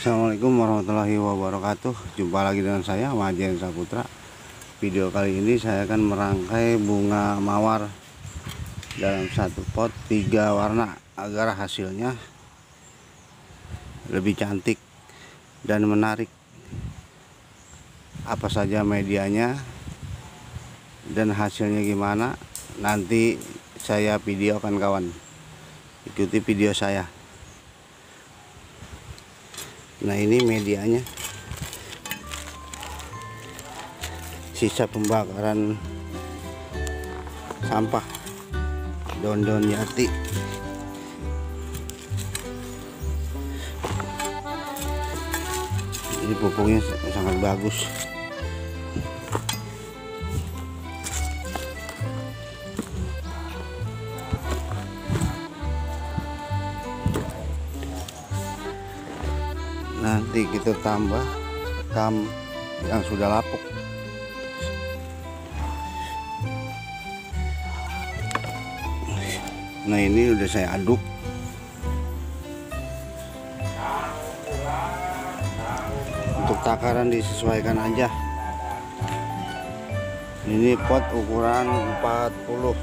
Assalamualaikum warahmatullahi wabarakatuh. Jumpa lagi dengan saya Majen Saputra. Video kali ini saya akan merangkai bunga mawar dalam satu pot 3 warna agar hasilnya lebih cantik dan menarik. Apa saja medianya dan hasilnya gimana, nanti saya videokan kawan. Ikuti video saya. Nah, ini medianya, sisa pembakaran sampah daun-daun jati. Ini pupuknya sangat bagus. Nanti kita tambah hitam yang sudah lapuk. Nah, ini udah saya aduk. Untuk takaran disesuaikan aja. Ini pot ukuran 40.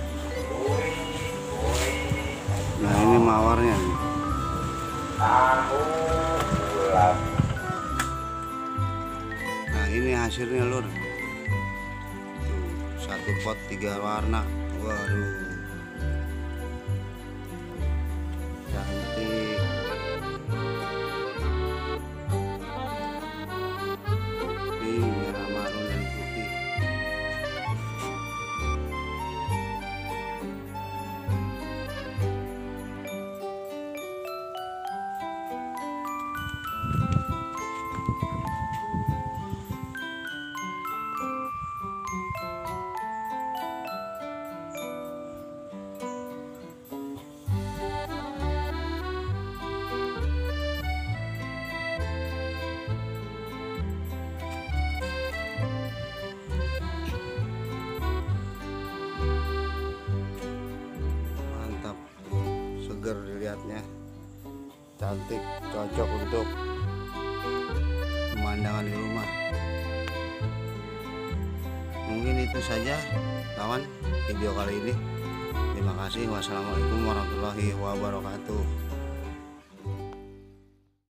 Nah, ini mawarnya nih. Nah, ini hasilnya lur. Tuh, satu pot 3 warna. Waduh, cantik. Pink, merah, marun, dan putih. Seger dilihatnya, cantik, cocok untuk pemandangan di rumah. Mungkin itu saja kawan video kali ini. Terima kasih. Wassalamualaikum warahmatullahi wabarakatuh.